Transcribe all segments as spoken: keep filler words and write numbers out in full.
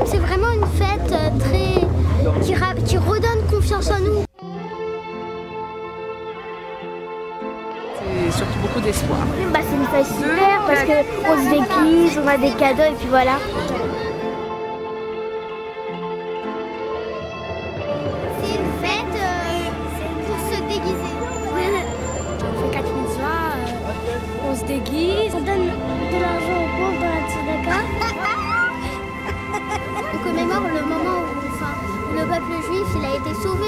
C'est vraiment une fête très qui, qui redonne confiance en nous. C'est surtout beaucoup d'espoir. Bah, c'est une fête super parce qu'on se déguise, on a des cadeaux et puis voilà. C'est une fête euh, pour se déguiser. On fait quatre mille soirs, euh, on se déguise, on donne de l'argent aux pauvres dans la tzedaka. On commémore le moment où, enfin, où le peuple juif il a été sauvé.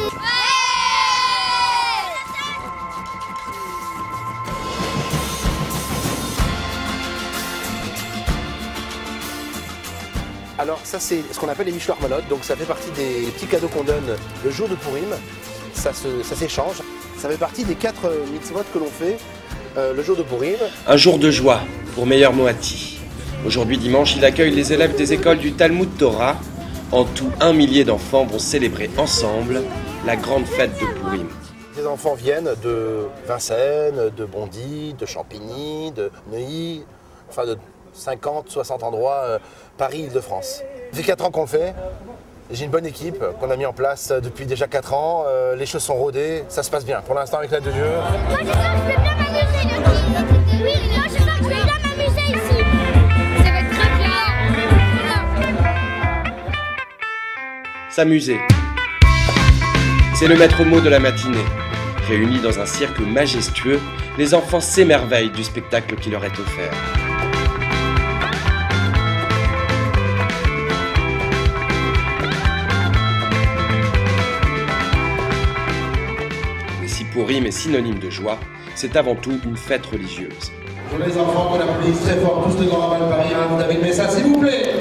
Alors ça c'est ce qu'on appelle les Mishloach Manot, donc ça fait partie des petits cadeaux qu'on donne le jour de Purim, ça s'échange. Ça, ça fait partie des quatre mitzvot que l'on fait euh, le jour de Purim. Un jour de joie pour Meir Moati. Aujourd'hui dimanche, il accueille les élèves des écoles du Talmud Torah. En tout, un millier d'enfants vont célébrer ensemble la grande fête de Purim. Les enfants viennent de Vincennes, de Bondy, de Champigny, de Neuilly, enfin de cinquante, soixante endroits, euh, Paris, Île-de-France. Ça fait quatre ans qu'on le fait. J'ai une bonne équipe qu'on a mis en place depuis déjà quatre ans. Euh, les choses sont rodées, ça se passe bien. Pour l'instant, avec l'aide de Dieu. Moi, je sens que je vais bien m'amuser, Yoki. Oui, moi, je sens que je vais bien m'amuser ici. Ça va être très bien. S'amuser. C'est le maître mot de la matinée. Réunis dans un cirque majestueux, les enfants s'émerveillent du spectacle qui leur est offert. Purim est synonyme de joie, c'est avant tout une fête religieuse. Pour les enfants, qu'on applaudisse très fort, tous de Grand Rabbin de Paris, hein, vous avez le message, s'il vous plaît.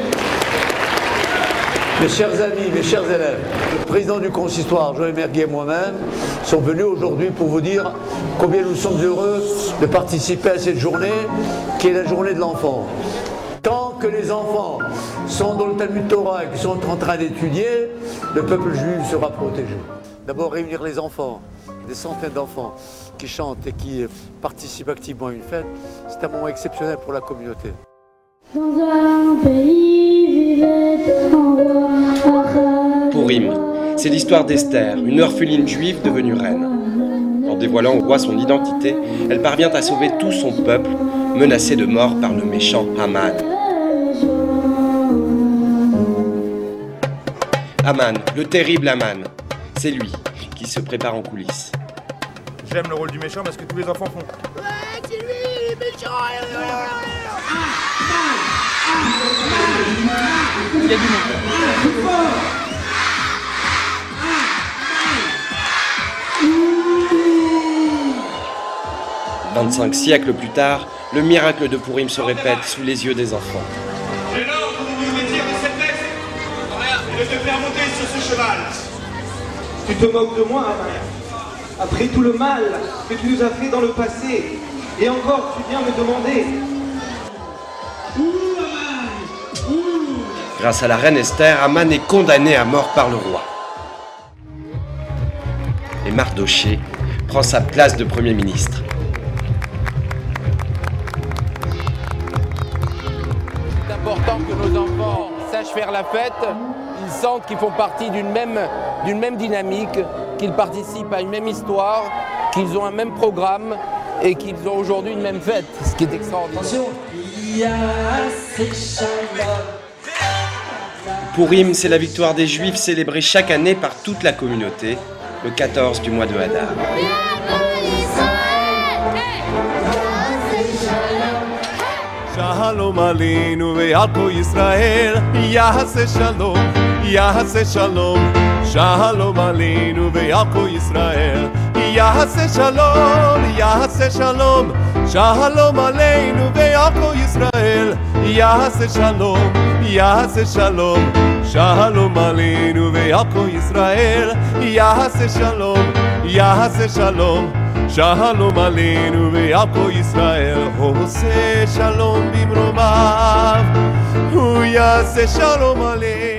Mes chers amis, mes chers élèves, le président du consistoire, Joël Merguet et moi-même, sont venus aujourd'hui pour vous dire combien nous sommes heureux de participer à cette journée, qui est la journée de l'enfant. Tant que les enfants sont dans le Talmud Torah et qu'ils sont en train d'étudier, le peuple juif sera protégé. D'abord, réunir les enfants, des centaines d'enfants qui chantent et qui participent activement à une fête, c'est un moment exceptionnel pour la communauté. Dans un pays vivait un roi. Purim, c'est l'histoire d'Esther, une orpheline juive devenue reine. En dévoilant au roi son identité, elle parvient à sauver tout son peuple, menacé de mort par le méchant Haman. Haman, le terrible Haman, c'est lui qui se prépare en coulisses. J'aime le rôle du méchant parce que tous les enfants font. Ouais, c'est lui, il est méchant. Il y a du monde. vingt-cinq siècles plus tard, le miracle de Purim se répète sous les yeux des enfants. J'ai l'ordre que vous vous retire de cette bête et de te faire monter sur ce cheval. Tu te moques de moi, Amaya. Après tout le mal que tu nous as fait dans le passé, et encore tu viens me demander. Grâce à la reine Esther, Haman est condamné à mort par le roi. Et Mardoché prend sa place de Premier ministre. C'est important que nos enfants sachent faire la fête. Ils sentent qu'ils font partie d'une même, d'une même dynamique, qu'ils participent à une même histoire, qu'ils ont un même programme et qu'ils ont aujourd'hui une même fête, ce qui est extraordinaire. Purim, c'est la victoire des Juifs célébrée chaque année par toute la communauté, le quatorze du mois de Hadar. Shalom aleinu ve'al kol Yisrael, ya'aseh shalom, ya'aseh shalom. Shalom aleinu ve'al kol Yisrael, ya'aseh shalom, ya'aseh shalom. Shalom aleinu ve'al kol Yisrael, ya'aseh shalom, ya'aseh shalom. Shalom aleinu ve'al kol Yisrael, ya'aseh shalom, ya'aseh shalom. Shalom aleinu ve'al kol Yisrael, Hoseh shalom bimromav, Hu yaseh shalom aleinu.